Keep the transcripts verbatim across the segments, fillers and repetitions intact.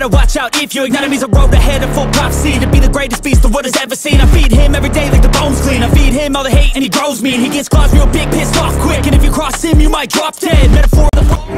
better watch out if your enemy's a road ahead of full prophecy. To be the greatest beast the world has ever seen. I feed him every day like the bones clean. I feed him all the hate and he grows mean. He gets claws real big, pissed off quick. And if you cross him you might drop dead. Metaphor of the...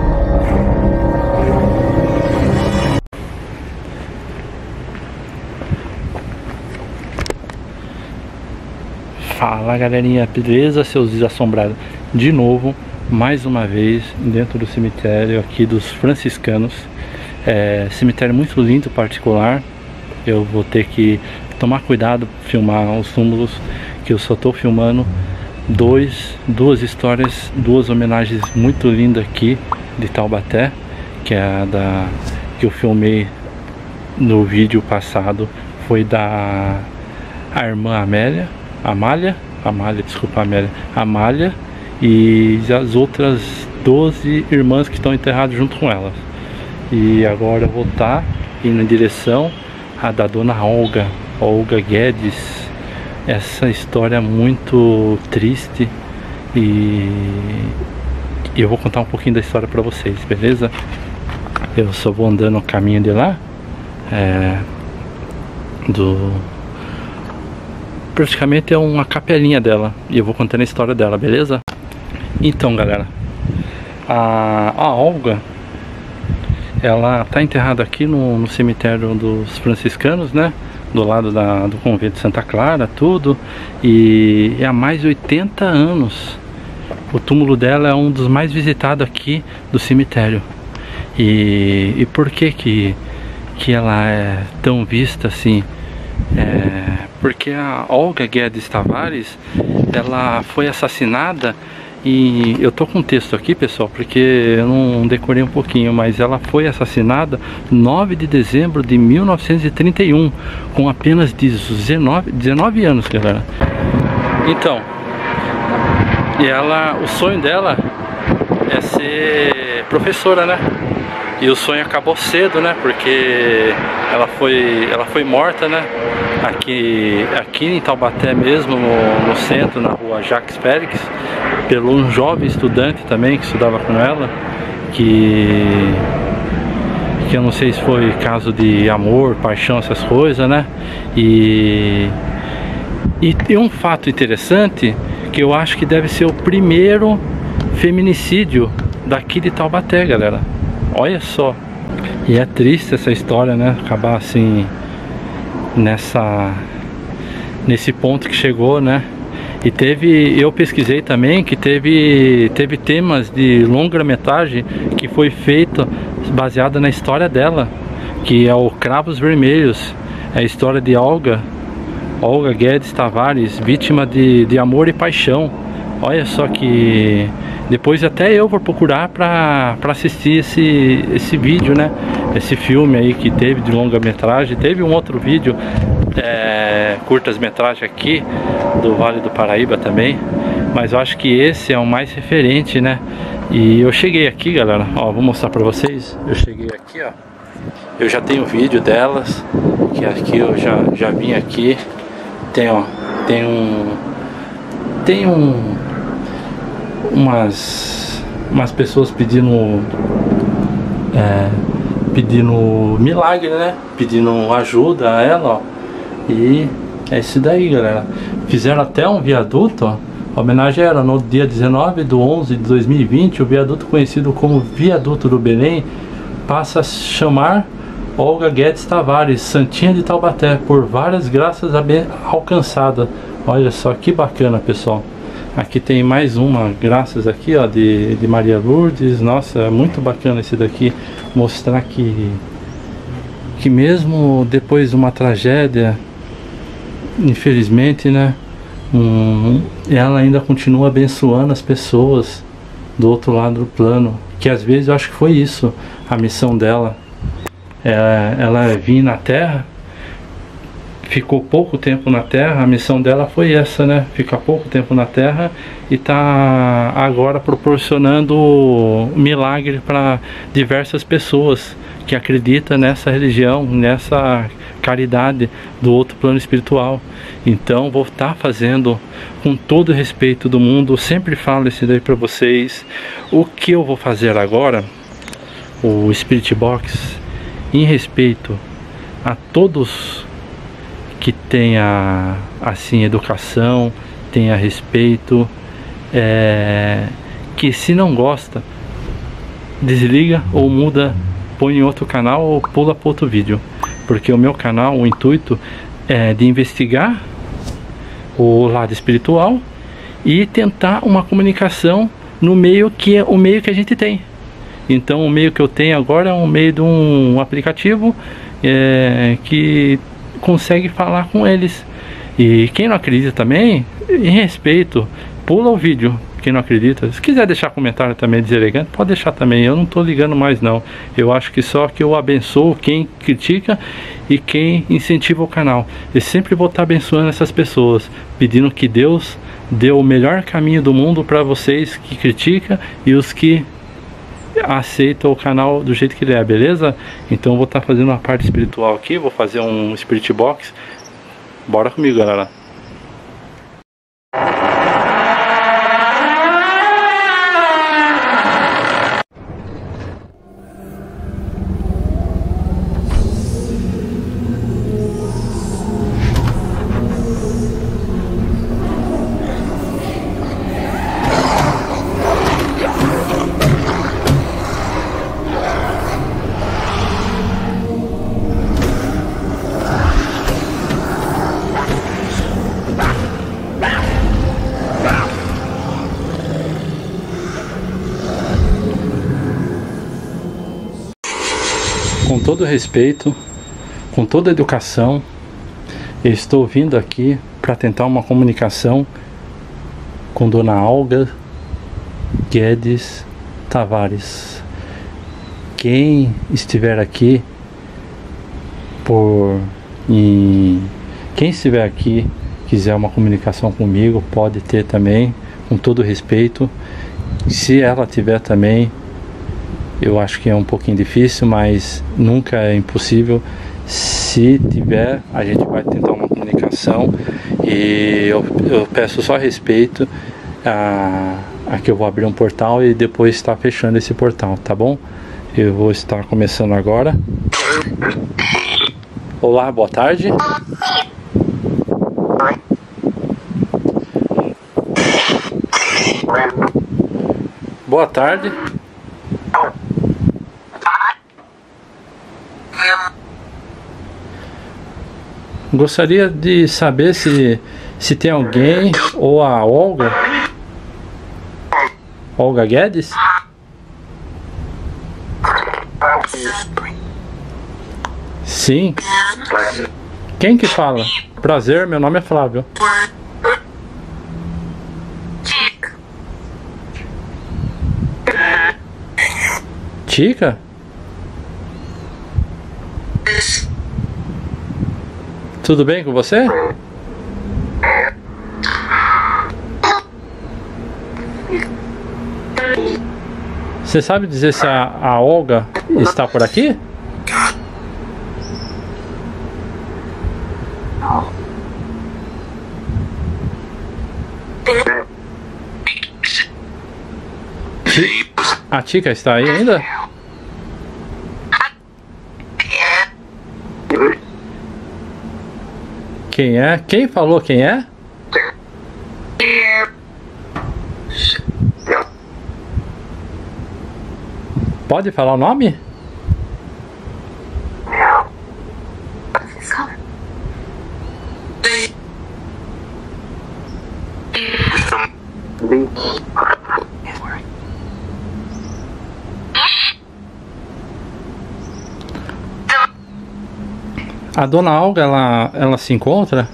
Fala galerinha, beleza? Seus assombrados de novo, mais uma vez dentro do cemitério aqui dos franciscanos. É, cemitério muito lindo, particular. Eu vou ter que tomar cuidado filmar os túmulos, que eu só estou filmando dois, duas histórias, duas homenagens muito lindas aqui de Taubaté, que é a da que eu filmei no vídeo passado, foi da a irmã Amélia Amália, Amália, desculpa, Amélia, Amália, e as outras doze irmãs que estão enterradas junto com elas. E agora eu vou estar indo em direção a da dona Olga, Olga Guedes. Essa história é muito triste e eu vou contar um pouquinho da história para vocês, beleza? Eu só vou andando no caminho de lá, é, do... praticamente é uma capelinha dela e eu vou contando a história dela, beleza? Então galera, a, a Olga, ela tá enterrada aqui no, no cemitério dos franciscanos, né? Do lado da, do convento de Santa Clara, tudo. E, e há mais de oitenta anos o túmulo dela é um dos mais visitados aqui do cemitério. E, e por que que, que ela é tão vista assim? É, porque a Olga Guedes Tavares, ela foi assassinada, e eu tô com um texto aqui, pessoal, porque eu não decorei um pouquinho, mas ela foi assassinada nove de dezembro de mil novecentos e trinta e um, com apenas dezenove, dezenove anos, galera. Então, e ela, o sonho dela é ser professora, né? E o sonho acabou cedo, né? Porque ela foi, ela foi morta, né? Aqui, aqui em Taubaté mesmo, no, no centro, na rua Jacques Pérez, pelo um jovem estudante também que estudava com ela, que, que eu não sei se foi caso de amor, paixão, essas coisas, né? E, e tem um fato interessante, que eu acho que deve ser o primeiro feminicídio daqui de Taubaté, galera. Olha só, e é triste essa história, né? Acabar assim nessa nesse ponto que chegou, né? E teve, eu pesquisei também que teve teve temas de longa-metragem que foi feito baseado na história dela, que é o Cravos Vermelhos, é a história de Olga Olga Guedes Tavares, vítima de, de amor e paixão. Olha só que... Depois até eu vou procurar para assistir esse, esse vídeo, né? Esse filme aí que teve de longa-metragem. Teve um outro vídeo, é, curtas-metragem aqui, do Vale do Paraíba também. Mas eu acho que esse é o mais referente, né? E eu cheguei aqui, galera, ó, vou mostrar para vocês. Eu cheguei aqui, ó. Eu já tenho vídeo delas, que aqui eu já, já vim aqui. Tem, ó, tem um... Tem um... umas umas pessoas pedindo é, pedindo milagre, né? Pedindo ajuda a ela, ó. E é isso daí, galera. Fizeram até um viaduto, ó. A homenagem era no dia dezenove de onze de dois mil e vinte. O viaduto conhecido como Viaduto do Belém passa a chamar Olga Guedes Tavares, Santinha de Taubaté, por várias graças alcançadas. Olha só que bacana, pessoal. Aqui tem mais uma, graças aqui, ó, de, de Maria Lourdes. Nossa, é muito bacana esse daqui, mostrar que, que mesmo depois de uma tragédia, infelizmente, né, um, ela ainda continua abençoando as pessoas do outro lado do plano. Que às vezes eu acho que foi isso, a missão dela. É, ela vinha na Terra, ficou pouco tempo na Terra, a missão dela foi essa, né? Ficar pouco tempo na Terra e tá agora proporcionando milagre para diversas pessoas que acreditam nessa religião, nessa caridade do outro plano espiritual. Então vou estar fazendo com todo o respeito do mundo. Eu sempre falo isso daí para vocês. O que eu vou fazer agora, o Spirit Box, em respeito a todos que tenha assim educação, tenha respeito, é, que se não gosta, desliga ou muda, põe em outro canal ou pula para outro vídeo, porque o meu canal, o intuito é de investigar o lado espiritual e tentar uma comunicação no meio que é o meio que a gente tem. Então o meio que eu tenho agora é um meio de um aplicativo é, que consegue falar com eles. E quem não acredita também, em respeito, pula o vídeo. Quem não acredita, se quiser deixar comentário também deselegante, pode deixar também. Eu não estou ligando mais não. Eu acho que só que eu abençoo quem critica e quem incentiva o canal. Eu sempre vou estar abençoando essas pessoas, pedindo que Deus dê o melhor caminho do mundo para vocês que criticam e os que aceitam o canal do jeito que ele é, beleza? Então eu vou estar fazendo uma parte espiritual aqui, vou fazer um Spirit Box. Bora comigo, galera. Com todo respeito, com toda educação, eu estou vindo aqui para tentar uma comunicação com Dona Olga Guedes Tavares. Quem estiver aqui por em, quem estiver aqui quiser uma comunicação comigo, pode ter também, com todo respeito. Se ela tiver também, eu acho que é um pouquinho difícil, mas nunca é impossível. Se tiver, a gente vai tentar uma comunicação. E eu, eu peço só respeito a, a que eu vou abrir um portal e depois estar fechando esse portal, tá bom? Eu vou estar começando agora. Olá, boa tarde. Boa tarde. Gostaria de saber se, se tem alguém, ou a Olga, Olga Guedes? Sim. Quem que fala? Prazer, meu nome é Flávio. Tica? Tudo bem com você? Você sabe dizer se a, a Olga está por aqui? A Tica está aí ainda? Quem é? Quem falou quem é? Pode falar o nome? A Dona Olga, ela, ela se encontra?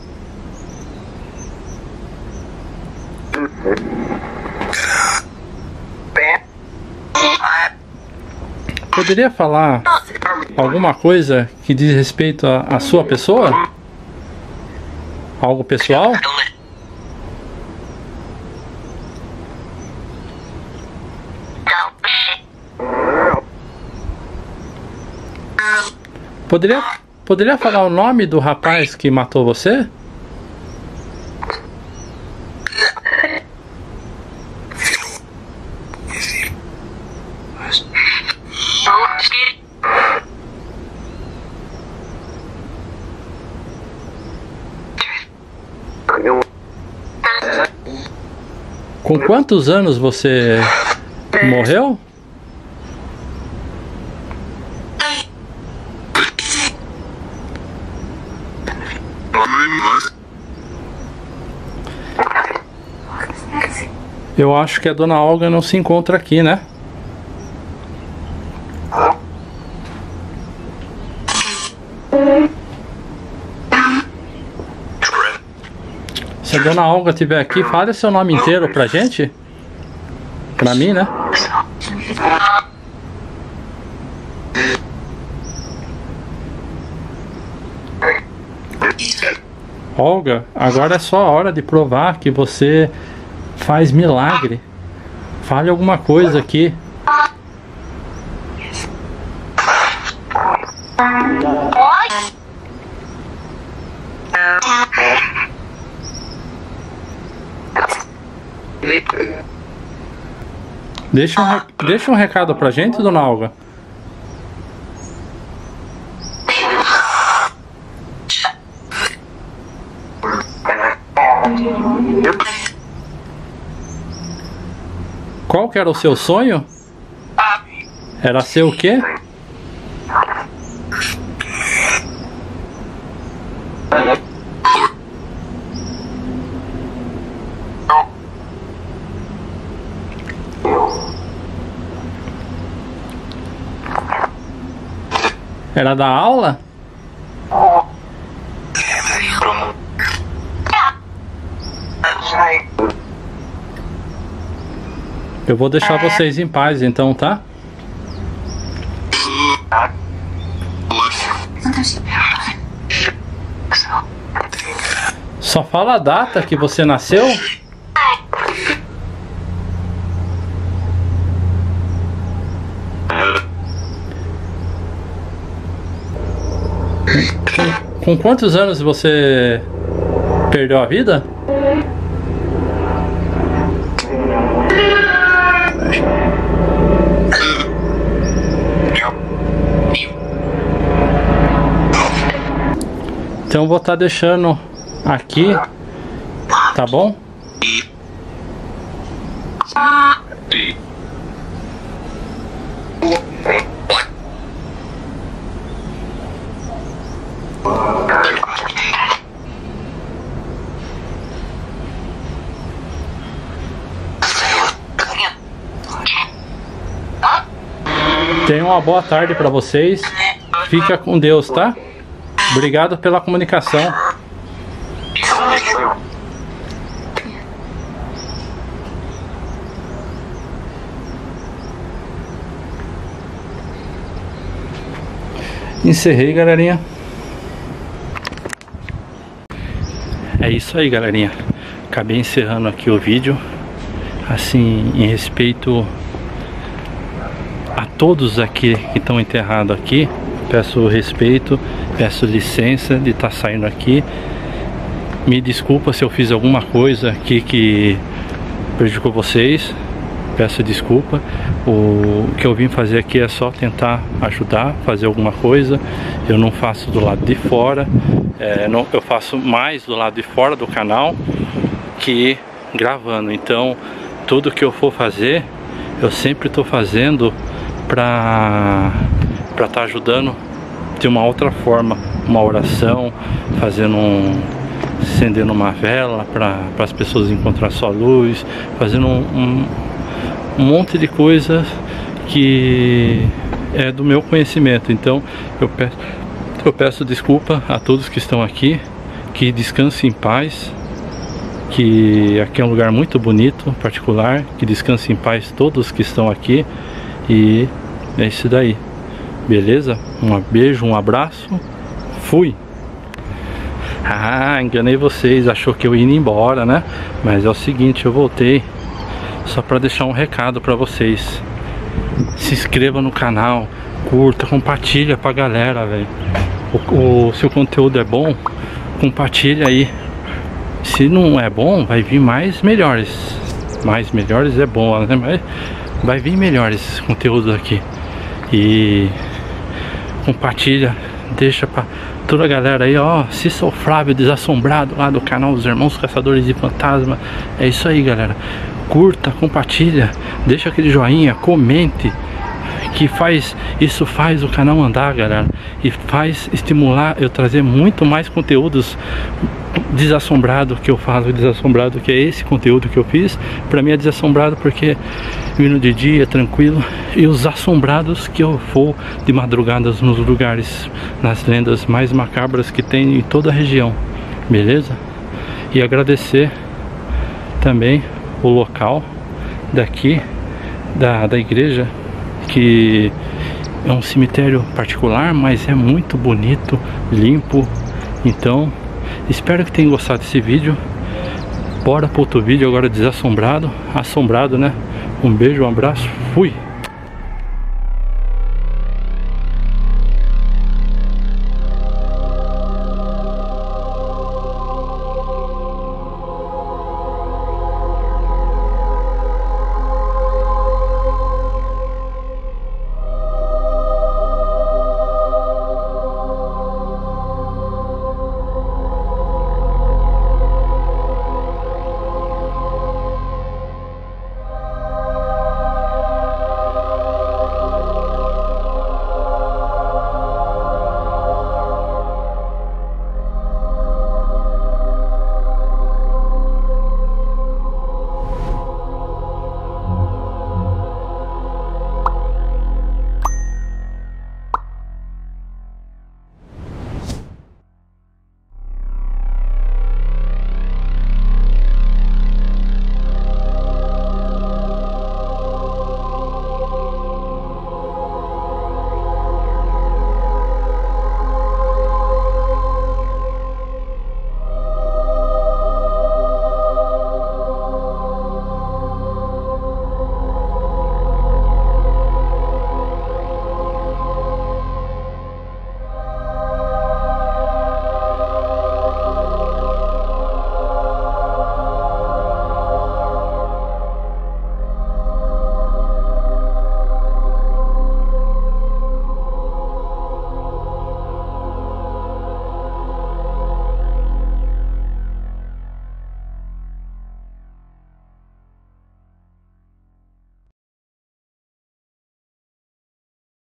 Poderia falar alguma coisa que diz respeito à sua pessoa? Algo pessoal? Poderia, poderia falar o nome do rapaz que matou você? Com quantos anos você morreu? Eu acho que a dona Olga não se encontra aqui, né? Se a dona Olga estiver aqui, fale seu nome inteiro pra gente. Pra mim, né? Olga, agora é só a hora de provar que você faz milagre. Fale alguma coisa aqui. Deixa um, re... Deixa um recado pra gente, dona Olga. Qual que era o seu sonho? Era ser o quê? Era da aula? Eu vou deixar vocês em paz então, tá? Só fala a data que você nasceu. Com quantos anos você perdeu a vida? Então eu vou estar deixando aqui, tá bom? Tenha uma boa tarde para vocês. Fica com Deus, tá? Obrigado pela comunicação. Encerrei, galerinha. É isso aí, galerinha. Acabei encerrando aqui o vídeo. Assim, em respeito a todos aqui que estão enterrados aqui, peço respeito, peço licença de estar saindo aqui. Me desculpa se eu fiz alguma coisa aqui que prejudicou vocês. Peço desculpa. O que eu vim fazer aqui é só tentar ajudar, fazer alguma coisa. Eu não faço do lado de fora, é, não, eu faço mais do lado de fora do canal que gravando. Então tudo que eu for fazer, eu sempre estou fazendo para para estar ajudando de uma outra forma, uma oração, fazendo um, acendendo uma vela para as pessoas encontrar sua luz, fazendo um, um, um monte de coisas que é do meu conhecimento. Então eu peço, eu peço desculpa a todos que estão aqui, que descansem em paz, que aqui é um lugar muito bonito, particular, que descansem em paz todos que estão aqui. E é isso daí, beleza? Um beijo, um abraço, fui! Ah, enganei vocês, achou que eu ia embora, né? Mas é o seguinte, eu voltei só para deixar um recado para vocês. Se inscreva no canal, curta, compartilha pra galera, velho. O, o, se o conteúdo é bom, compartilha aí. Se não é bom, vai vir mais melhores. Mais melhores é bom, né? Mas vai vir melhores conteúdos aqui. E compartilha, deixa pra toda a galera aí, ó. Assista o Flávio Desassombrado lá do canal dos Irmãos Caçadores de Fantasma. É isso aí, galera. curta, compartilha, deixa aquele joinha, comente, que faz, isso faz o canal andar, galera, e faz estimular eu trazer muito mais conteúdos desassombrado que eu falo, desassombrado que é esse conteúdo que eu fiz. Pra mim é desassombrado porque vindo de dia, tranquilo, e os assombrados que eu vou de madrugadas nos lugares, nas lendas mais macabras que tem em toda a região, beleza? E agradecer também o local daqui da, da igreja, que é um cemitério particular, mas é muito bonito, limpo. Então espero que tenham gostado desse vídeo. Bora para outro vídeo agora desassombrado, assombrado, né? Um beijo, um abraço, fui!